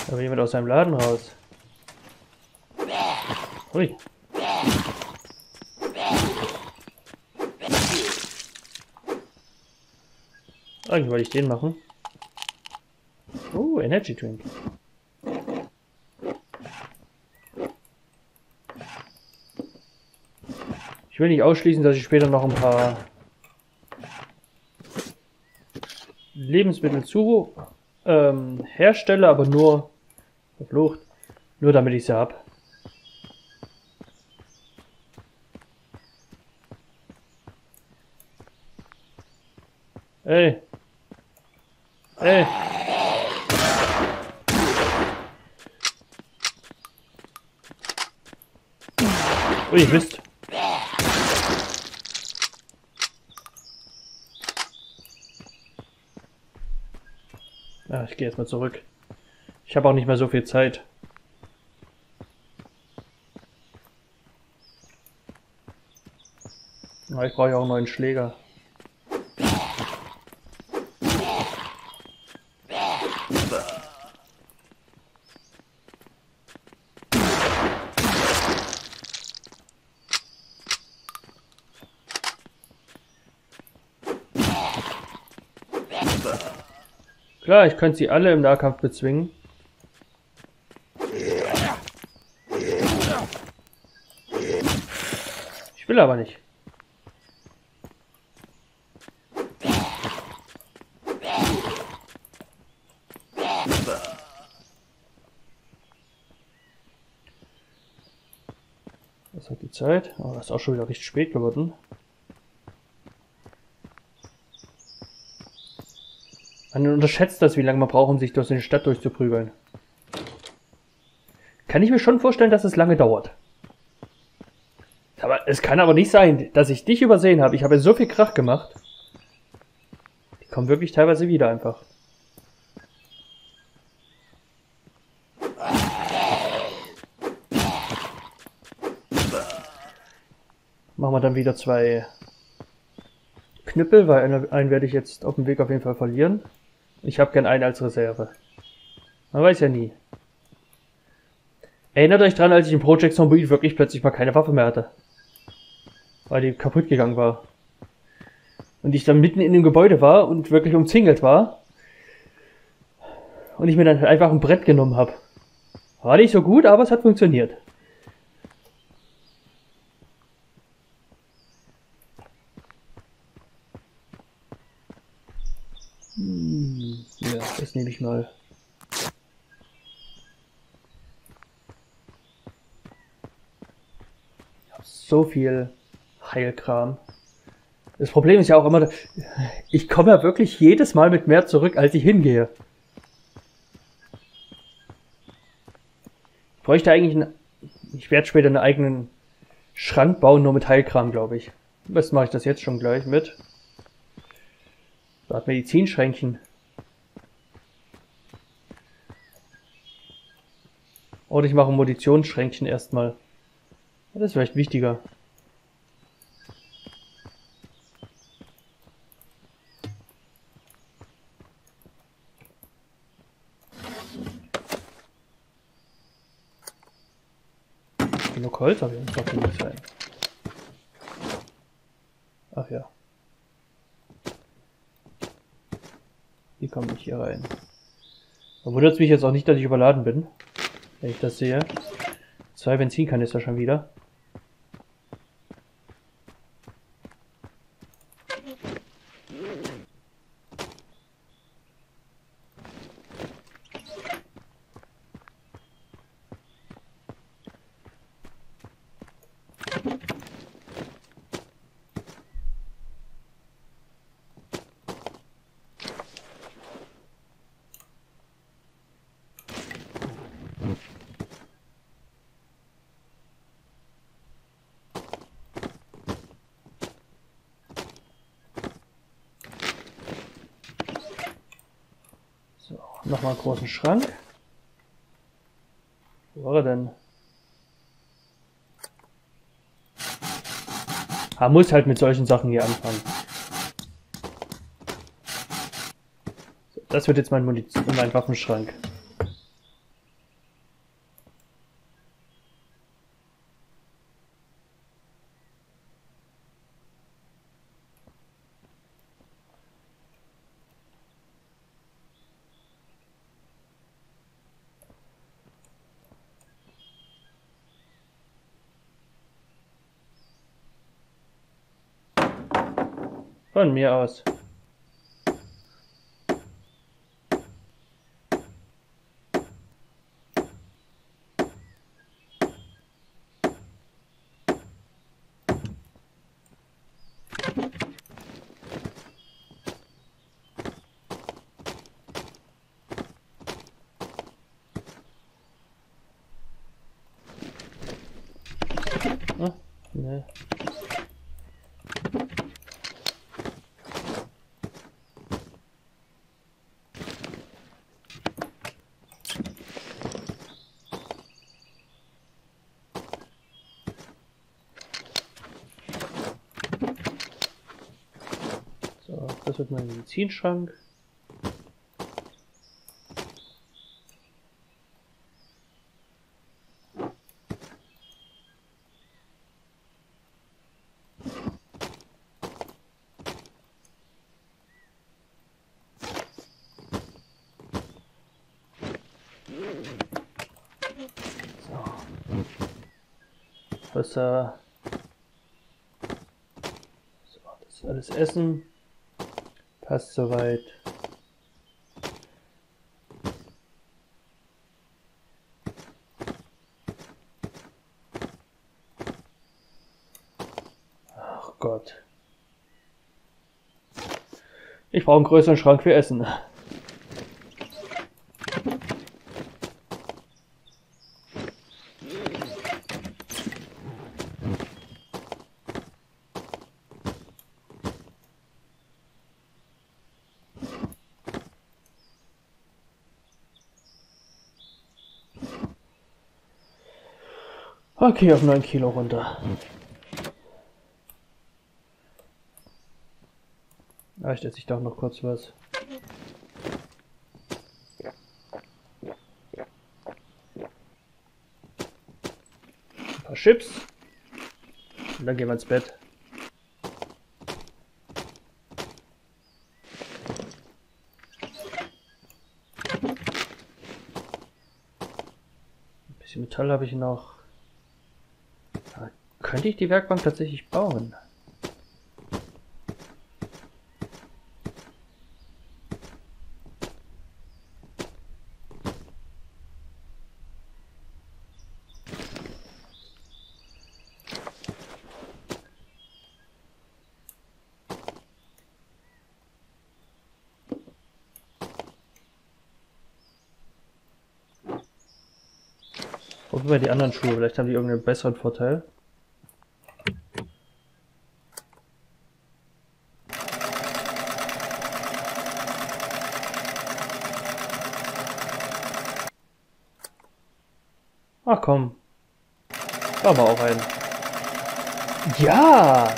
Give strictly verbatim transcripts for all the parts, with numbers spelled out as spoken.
Aber jemand aus seinem Laden raus. Ui. Eigentlich wollte ich den machen. Oh, Energy Drink. Ich will nicht ausschließen, dass ich später noch ein paar Lebensmittel zu ähm, herstelle, aber nur verflucht, nur damit ich sie habe. Ey. Ey. Ui, Mist. Ja, ich gehe jetzt mal zurück. Ich habe auch nicht mehr so viel Zeit. Ja, ich brauche ja auch einen neuen Schläger. Klar, ich könnte sie alle im Nahkampf bezwingen. Ich will aber nicht. Was hat die Zeit? Oh, das ist auch schon wieder richtig spät geworden. Man unterschätzt das, wie lange man braucht, um sich durch eine Stadt durchzuprügeln. Kann ich mir schon vorstellen, dass es lange dauert. Aber es kann aber nicht sein, dass ich dich übersehen habe. Ich habe so viel Krach gemacht. Die kommen wirklich teilweise wieder einfach. Machen wir dann wieder zwei Knüppel, weil einen, einen werde ich jetzt auf dem Weg auf jeden Fall verlieren. Ich habe gern einen als Reserve. Man weiß ja nie. Erinnert euch dran, als ich im Project Zomboid wirklich plötzlich mal keine Waffe mehr hatte. Weil die kaputt gegangen war. Und ich dann mitten in dem Gebäude war und wirklich umzingelt war. Und ich mir dann einfach ein Brett genommen habe. War nicht so gut, aber es hat funktioniert. Hm, ja, das nehme ich mal. Ich habe so viel Heilkram. Das Problem ist ja auch immer, ich komme ja wirklich jedes Mal mit mehr zurück, als ich hingehe. Ich bräuchte eigentlich einen, ich werde später einen eigenen Schrank bauen, nur mit Heilkram, glaube ich. Am besten mache ich das jetzt schon gleich mit. So, hat Medizinschränkchen. Oder ich mache ein Munitionsschränkchen erstmal. Das ist vielleicht wichtiger. Genug Holz, aber jetzt darf nicht sein. Ach ja. Wie komme ich hier rein? Da wundert es mich jetzt auch nicht, dass ich überladen bin, wenn ich das sehe. Zwei Benzinkanister schon wieder. Nochmal einen großen Schrank. Wo war er denn? Ah, muss halt mit solchen Sachen hier anfangen. So, das wird jetzt mein, Munition, mein Waffenschrank. Von mir aus. Ah, ne. So, das wird mein Medizinschrank. Wasser. So, das ist alles Essen. Passt soweit. Ach Gott. Ich brauche einen größeren Schrank für Essen. Okay, auf neun Kilo runter. Ah, ich esse ich doch noch kurz was. Ein paar Chips. Und dann gehen wir ins Bett. Ein bisschen Metall habe ich noch. Da könnte ich die Werkbank tatsächlich bauen. Gucken wir die anderen Schuhe, vielleicht haben die irgendeinen besseren Vorteil. Ach komm. Da war auch ein. Ja!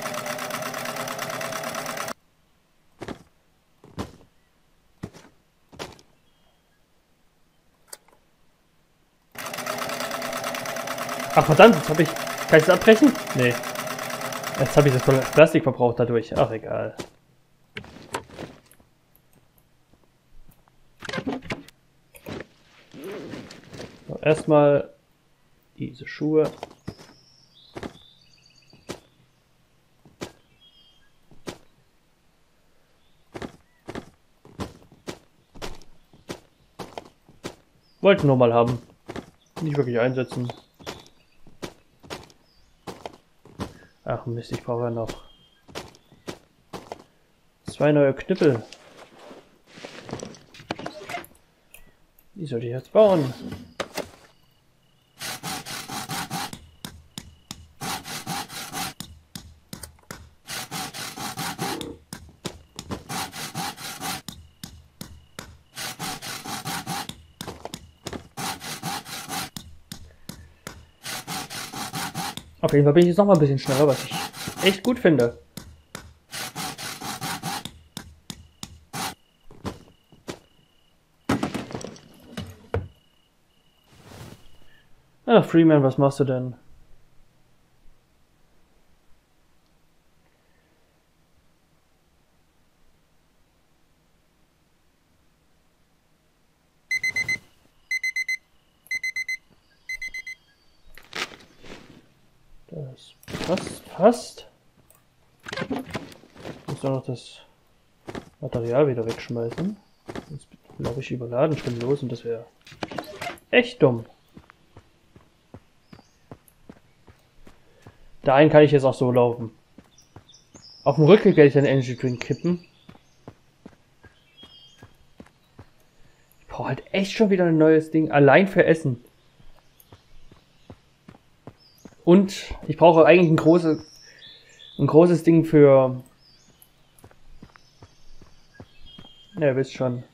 Ach verdammt, jetzt habe ich... Kann ich das abbrechen? Nee. Jetzt habe ich das Plastik verbraucht dadurch. Ach egal. So, erstmal diese Schuhe. Wollten nur mal haben. Nicht wirklich einsetzen. Ach Mist, ich brauche ja noch zwei neue Knüppel. Die sollte ich jetzt bauen. Auf jeden Fall bin ich jetzt noch mal ein bisschen schneller, was ich echt gut finde. Ah, Freeman, was machst du denn? Das passt fast. Muss jetzt nur noch das Material wieder wegschmeißen. Jetzt laufe ich überladen schon los und das wäre echt dumm. Dahin kann ich jetzt auch so laufen. Auf dem Rückweg werde ich den Energy Drink kippen. Ich brauche halt echt schon wieder ein neues Ding, allein für Essen. Und ich brauche eigentlich ein, große, ein großes Ding für... Ja, ihr wisst schon.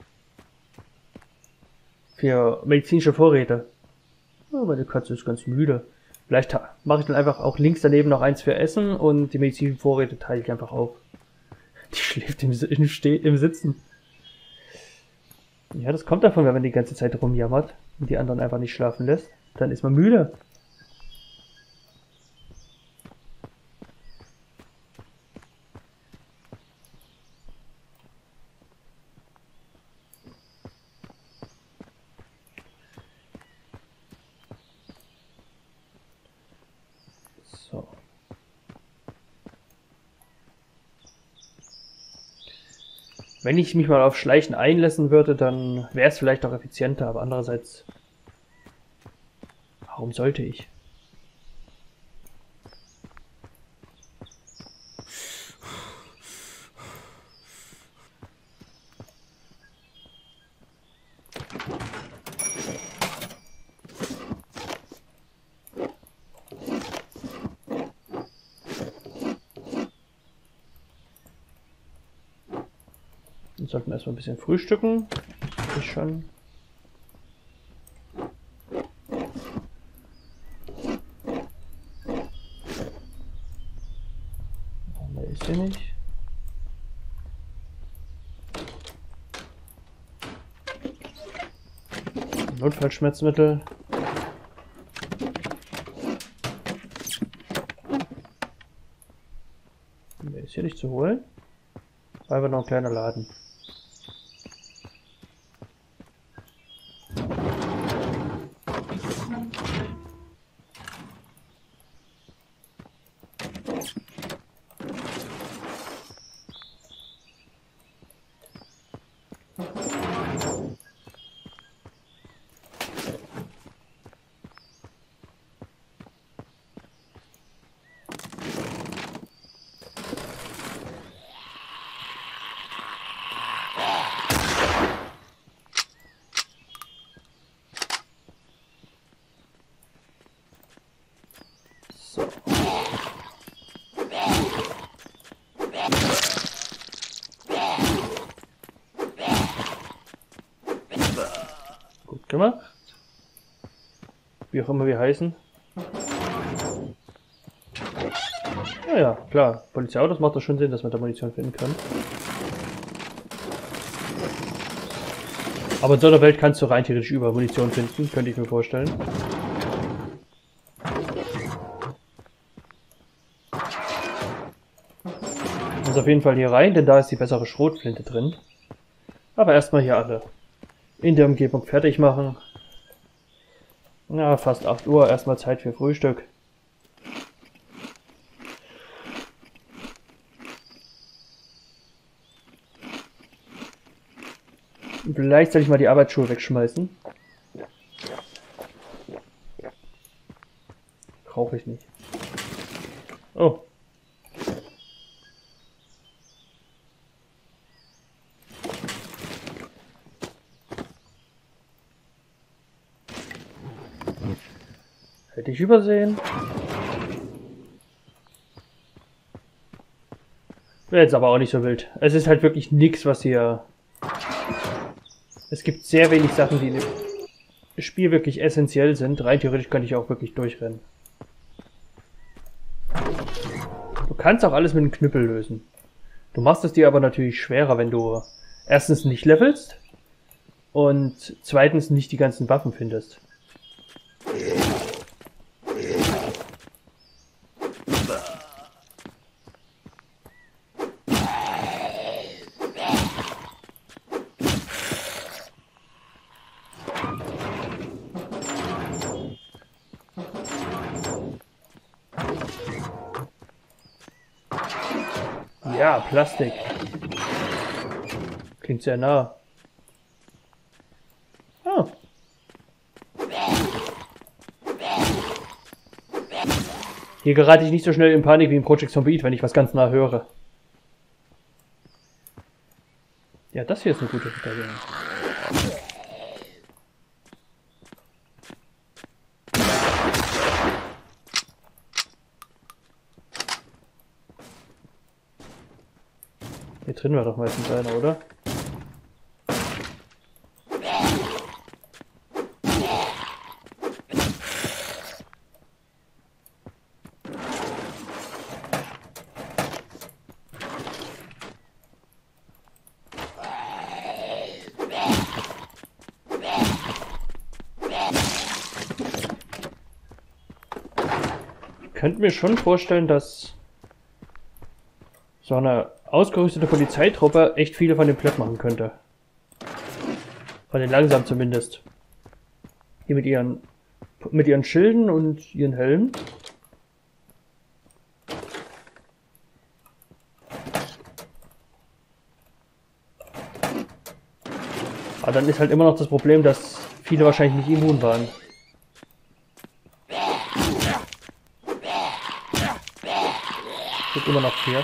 Für medizinische Vorräte. Oh, meine Katze ist ganz müde. Vielleicht mache ich dann einfach auch links daneben noch eins für Essen und die medizinischen Vorräte teile ich einfach auf. Die schläft im, im, Ste im Sitzen. Ja, das kommt davon, wenn man die ganze Zeit rumjammert und die anderen einfach nicht schlafen lässt. Dann ist man müde. So. Wenn ich mich mal auf Schleichen einlassen würde, dann wäre es vielleicht auch effizienter, aber andererseits, warum sollte ich? Wir sollten erstmal ein bisschen frühstücken. Ich schon. Da ist sie nicht. Notfallschmerzmittel. Der ist hier nicht zu holen. Einfach noch ein kleiner Laden. Gut gemacht. Wie auch immer wir heißen. Naja, klar. Polizeiautos macht das schon Sinn, dass man da Munition finden kann. Aber in so einer Welt kannst du rein theoretisch überall Munition finden, könnte ich mir vorstellen. Muss auf jeden Fall hier rein, denn da ist die bessere Schrotflinte drin. Aber erstmal hier alle in der Umgebung fertig machen. Ja, fast acht Uhr, erstmal Zeit für Frühstück. Vielleicht soll ich mal die Arbeitsschuhe wegschmeißen. Brauche ich nicht. Oh. Hätte ich übersehen. Wäre jetzt aber auch nicht so wild. Es ist halt wirklich nichts, was hier... Es gibt sehr wenig Sachen, die im Spiel wirklich essentiell sind. Rein theoretisch könnte ich auch wirklich durchrennen. Du kannst auch alles mit einem Knüppel lösen. Du machst es dir aber natürlich schwerer, wenn du erstens nicht levelst und zweitens nicht die ganzen Waffen findest. Ja, Plastik. Klingt sehr nah. Ah. Hier gerate ich nicht so schnell in Panik wie in Project Zomboid, wenn ich was ganz nah höre. Ja, das hier ist eine gute Verteidigung. Hier drin war doch meistens einer, oder? Ich könnte mir schon vorstellen, dass so eine ausgerüstete Polizeitruppe echt viele von dem platt machen könnte. Von den langsam zumindest. Die mit ihren mit ihren Schilden und ihren Helmen. Aber dann ist halt immer noch das Problem, dass viele wahrscheinlich nicht immun waren. Gibt immer noch vier.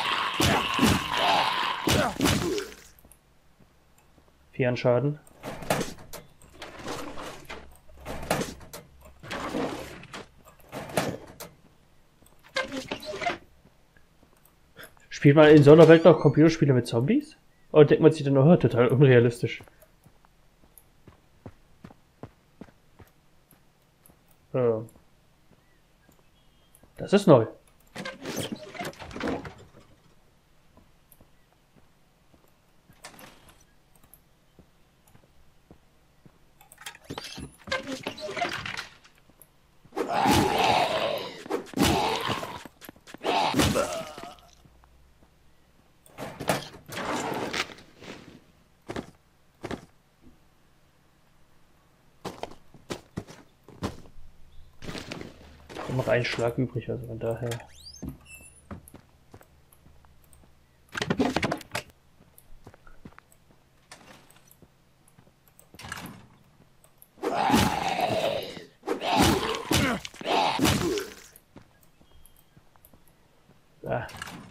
Vier an Schaden. Spielt man in so einer Welt noch Computerspiele mit Zombies? Oder denkt man sich dann, oh, total unrealistisch? Äh. Das ist neu. Noch ein Schlag übrig, also von daher. Ah.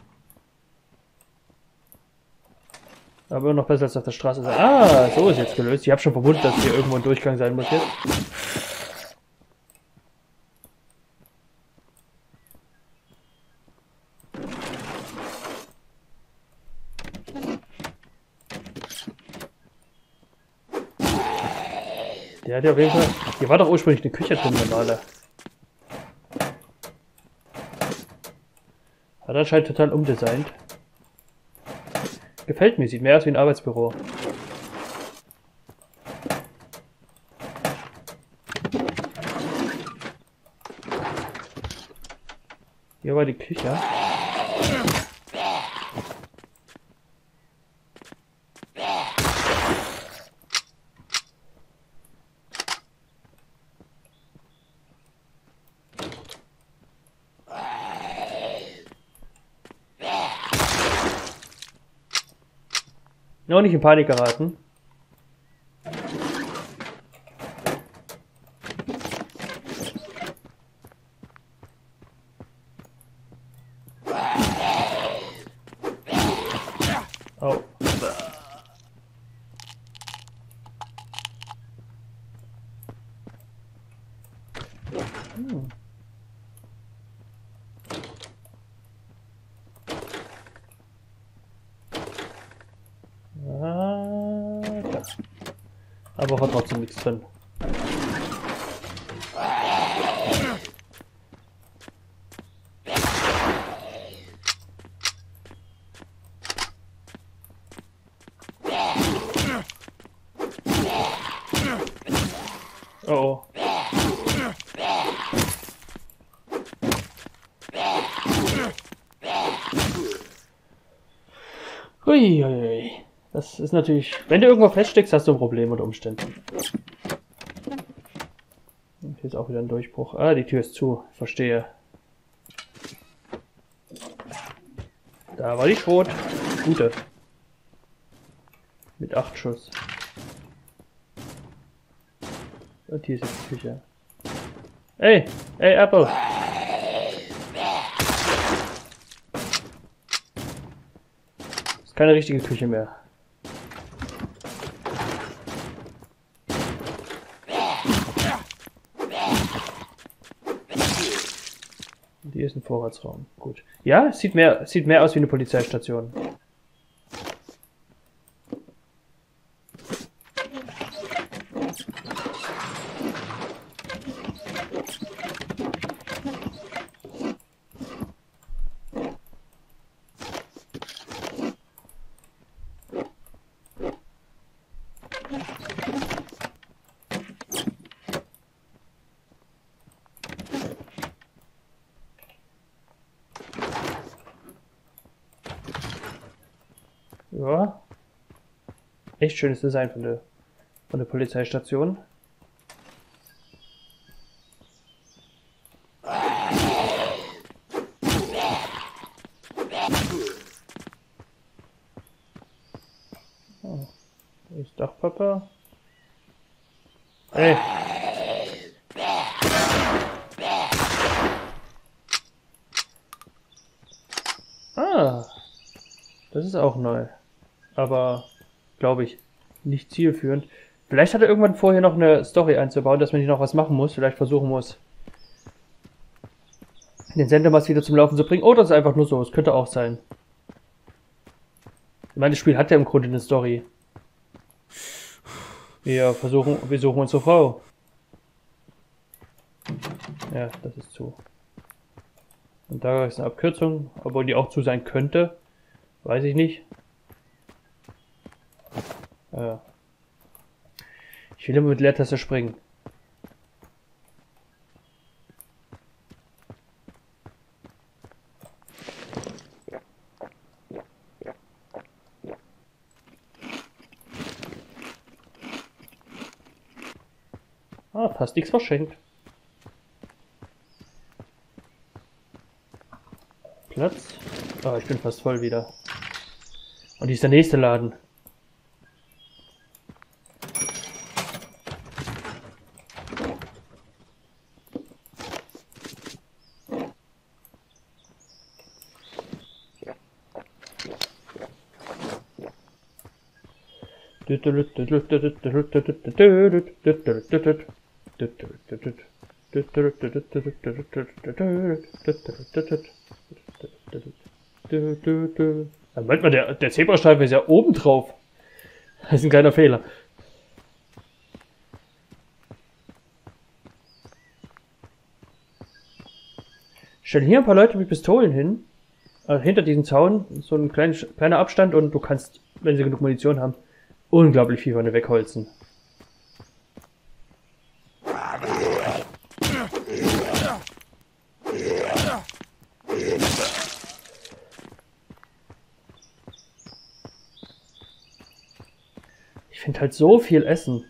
Aber noch besser als auf der Straße sein. Ah, so ist jetzt gelöst. Ich habe schon vermutet, dass hier irgendwo ein Durchgang sein muss jetzt. Der hat ja auf jeden Fall... Hier war doch ursprünglich eine Küche drin, normale. Hat anscheinend total umdesignt. Gefällt mir, sieht mehr aus wie ein Arbeitsbüro. Hier war die Küche. Noch nicht in Panik geraten. Oh. Hm. Ah, da. Aber hat trotzdem nichts drin. Oh. Hui, das ist natürlich... Wenn du irgendwo feststeckst, hast du ein Problem unter Umständen. Hier ist auch wieder ein Durchbruch. Ah, die Tür ist zu. Verstehe. Da war die Schrot. Gute. Mit acht Schuss. Und hier ist jetzt die Küche. Ey! Ey, Apple! Ist keine richtige Küche mehr. Und hier ist ein Vorratsraum. Gut. Ja, es sieht mehr, sieht mehr aus wie eine Polizeistation. Ja. Echt schönes Design von der, von der Polizeistation. Oh, da ist Dachpapa. Ey. Ah. Das ist auch neu. Aber, glaube ich, nicht zielführend. Vielleicht hat er irgendwann vorher noch eine Story einzubauen, dass man hier noch was machen muss. Vielleicht versuchen muss, den Sendermast wieder zum Laufen zu bringen. Oder es ist einfach nur so. Es könnte auch sein. Ich meine, das Spiel hat ja im Grunde eine Story. Wir versuchen, wir suchen unsere Frau. Ja, das ist zu. Und da ist eine Abkürzung, obwohl die auch zu sein könnte. Weiß ich nicht. Äh. Ich will immer mit Leertaste springen. Ah, fast nichts verschenkt. Platz. Ah, ich bin fast voll wieder. Und hier ist der nächste Laden. Moment mal, der, der Zebrastreifen ist ja oben drauf. Das ist ein kleiner Fehler. Stell hier ein paar Leute mit Pistolen hin. Also hinter diesem Zaun. So ein klein, kleiner Abstand und du kannst, wenn sie genug Munition haben, unglaublich viel von dir wegholzen. Ich finde halt so viel Essen.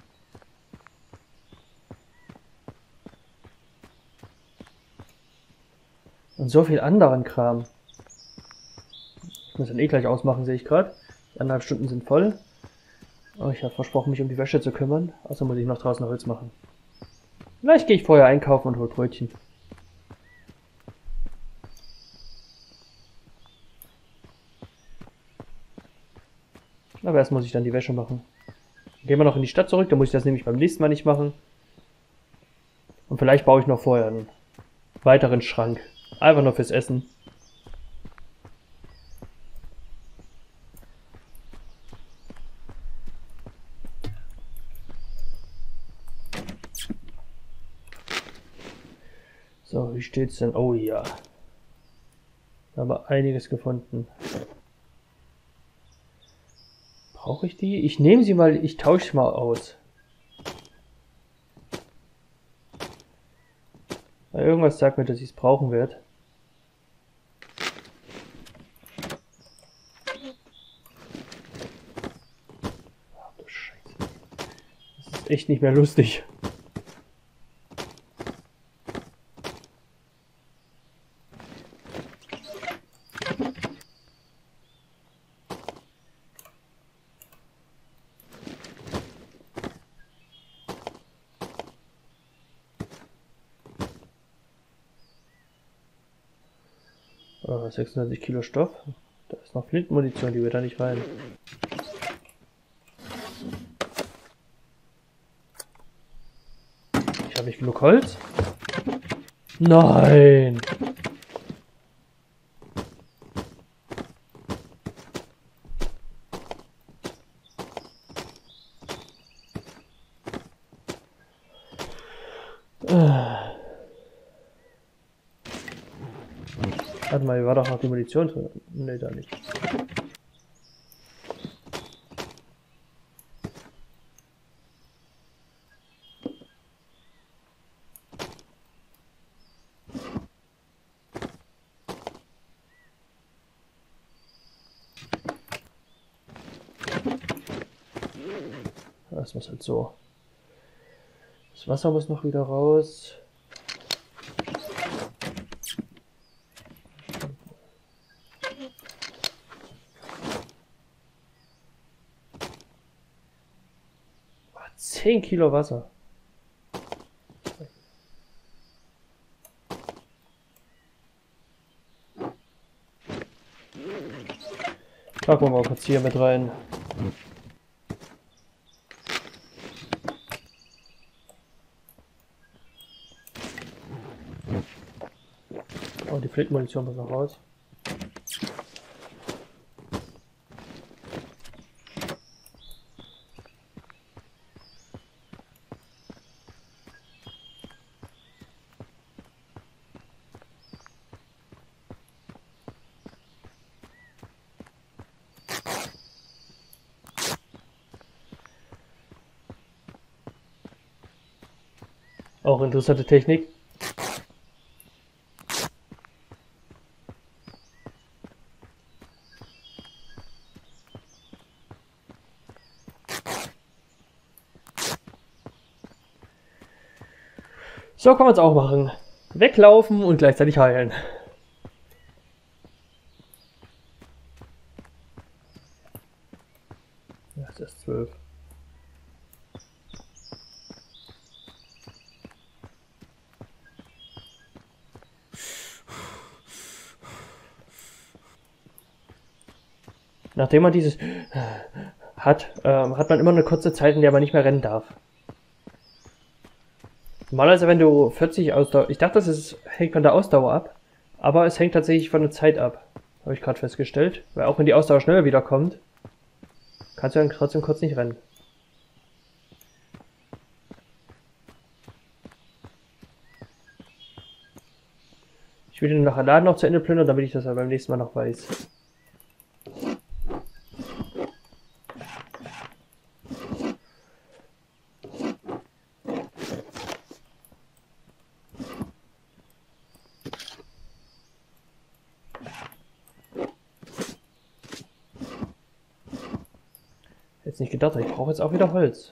Und so viel anderen Kram. Ich muss dann eh gleich ausmachen, sehe ich gerade. Die anderthalb Stunden sind voll. Oh, ich habe versprochen, mich um die Wäsche zu kümmern. Außer muss ich noch draußen Holz machen. Vielleicht gehe ich vorher einkaufen und hol Brötchen. Aber erst muss ich dann die Wäsche machen. Gehen wir noch in die Stadt zurück, dann muss ich das nämlich beim nächsten Mal nicht machen. Und vielleicht baue ich noch vorher einen weiteren Schrank. Einfach nur fürs Essen. So, wie steht's denn? Oh ja. Da haben wir einiges gefunden. Brauche ich die? Ich nehme sie mal, ich tausche sie mal aus. Weil irgendwas sagt mir, dass ich es brauchen werde. Ach du Scheiße. Das ist echt nicht mehr lustig. Oh, sechsunddreißig Kilo Stoff. Da ist noch Flintenmunition, die wird da nicht rein. Ich habe nicht genug Holz. Nein! Warte mal, hier war doch noch die Munition drin. Ne, da nicht. Das muss halt so. Das Wasser muss noch wieder raus. zehn Kilo Wasser. Packen wir mal kurz hier mit rein. Oh, die Flintenmunition muss noch raus. Auch interessante Technik. So kann man es auch machen. Weglaufen und gleichzeitig heilen. Ja, es ist zwölf. Nachdem man dieses hat, ähm, hat man immer eine kurze Zeit, in der man nicht mehr rennen darf. Normalerweise, wenn du vierzig Ausdauer... Ich dachte, das ist, hängt von der Ausdauer ab, aber es hängt tatsächlich von der Zeit ab. Habe ich gerade festgestellt. Weil auch wenn die Ausdauer schneller wiederkommt, kannst du dann trotzdem kurz nicht rennen. Ich will den Laden noch zu Ende plündern, damit ich das beim nächsten Mal noch weiß. Jetzt nicht gedacht, ich brauche jetzt auch wieder Holz.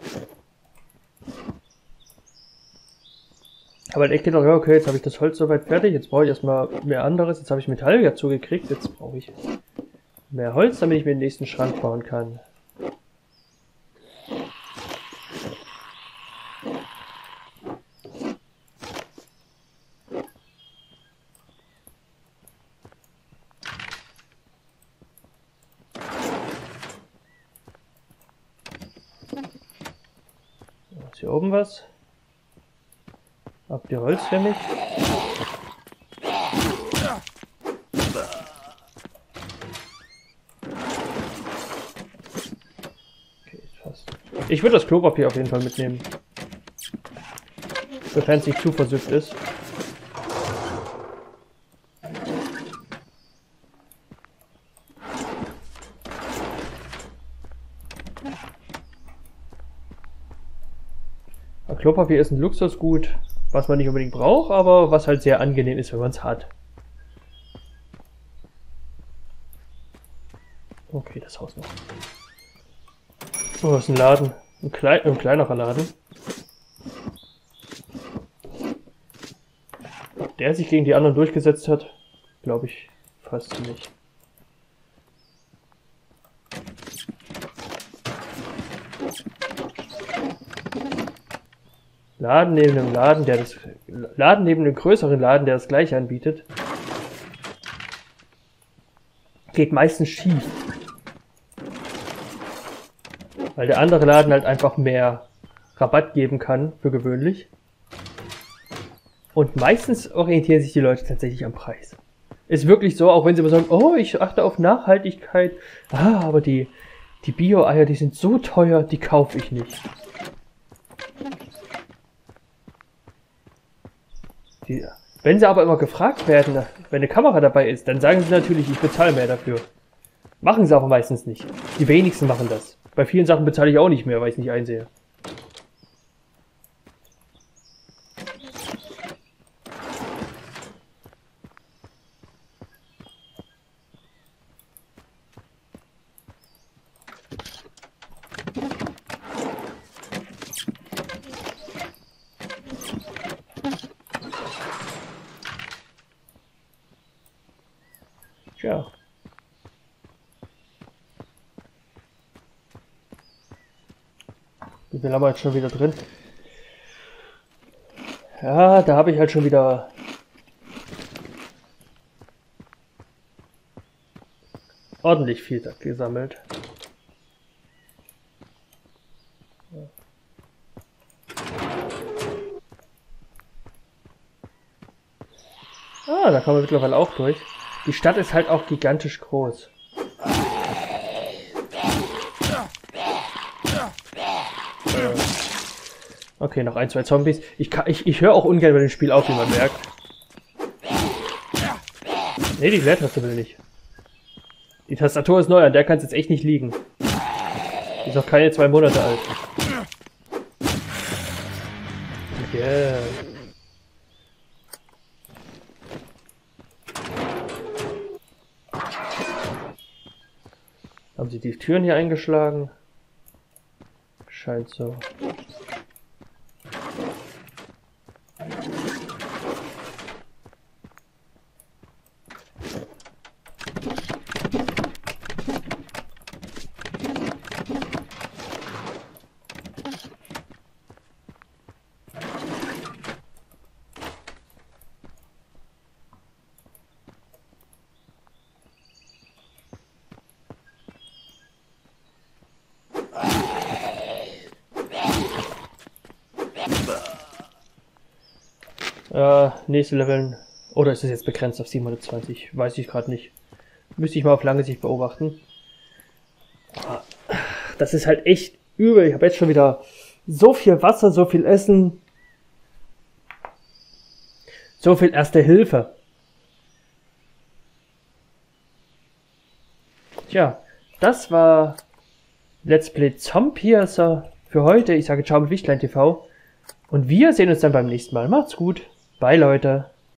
Aber halt echt gedacht, ja, okay, jetzt habe ich das Holz soweit fertig, jetzt brauche ich erstmal mehr anderes, jetzt habe ich Metall dazu gekriegt, jetzt brauche ich mehr Holz, damit ich mir den nächsten Schrank bauen kann. Ist hier oben was? Habt ihr Holz für mich? Okay, ist fast. Ich würde das Klopapier auf jeden Fall mitnehmen. Sofern es nicht zu versüfft ist. Klopapier ist ein Luxusgut, was man nicht unbedingt braucht, aber was halt sehr angenehm ist, wenn man es hat. Okay, das Haus noch. Oh, das ist ein Laden. Ein, klein, ein kleinerer Laden. Ob der sich gegen die anderen durchgesetzt hat, glaube ich fast nicht. Laden neben einem Laden, der das Laden neben einem größeren Laden, der das gleiche anbietet. geht meistens schief. Weil der andere Laden halt einfach mehr Rabatt geben kann, für gewöhnlich. Und meistens orientieren sich die Leute tatsächlich am Preis. Ist wirklich so, auch wenn sie immer sagen, oh, ich achte auf Nachhaltigkeit. Ah, aber die, die Bio-Eier, die sind so teuer, die kaufe ich nicht. Die, wenn sie aber immer gefragt werden, wenn eine Kamera dabei ist, dann sagen sie natürlich, ich bezahle mehr dafür. Machen sie aber meistens nicht. Die wenigsten machen das. Bei vielen Sachen bezahle ich auch nicht mehr, weil ich es nicht einsehe. Tja. Wie viel haben wir jetzt schon wieder drin? Ja, da habe ich halt schon wieder ordentlich viel gesammelt. Ah, da kommen wir mittlerweile auch durch. Die Stadt ist halt auch gigantisch groß. Okay, noch ein, zwei Zombies. Ich, kann, ich, ich höre auch ungern bei dem Spiel auf, wie man merkt. Ne, die Leertaste will nicht. Die Tastatur ist neu, an der kann es jetzt echt nicht liegen. Die ist noch keine zwei Monate alt. Yeah. Haben sie die Türen hier eingeschlagen? Scheint so. Äh, nächste Leveln. Oder ist es jetzt begrenzt auf siebenhundertzwanzig? Weiß ich gerade nicht. Müsste ich mal auf lange Sicht beobachten. Das ist halt echt übel. Ich habe jetzt schon wieder so viel Wasser, so viel Essen. So viel Erste Hilfe. Tja, das war Let's Play Zombpiercer für heute. Ich sage ciao mit Wichtlein T V. Und wir sehen uns dann beim nächsten Mal. Macht's gut. Bye, Leute.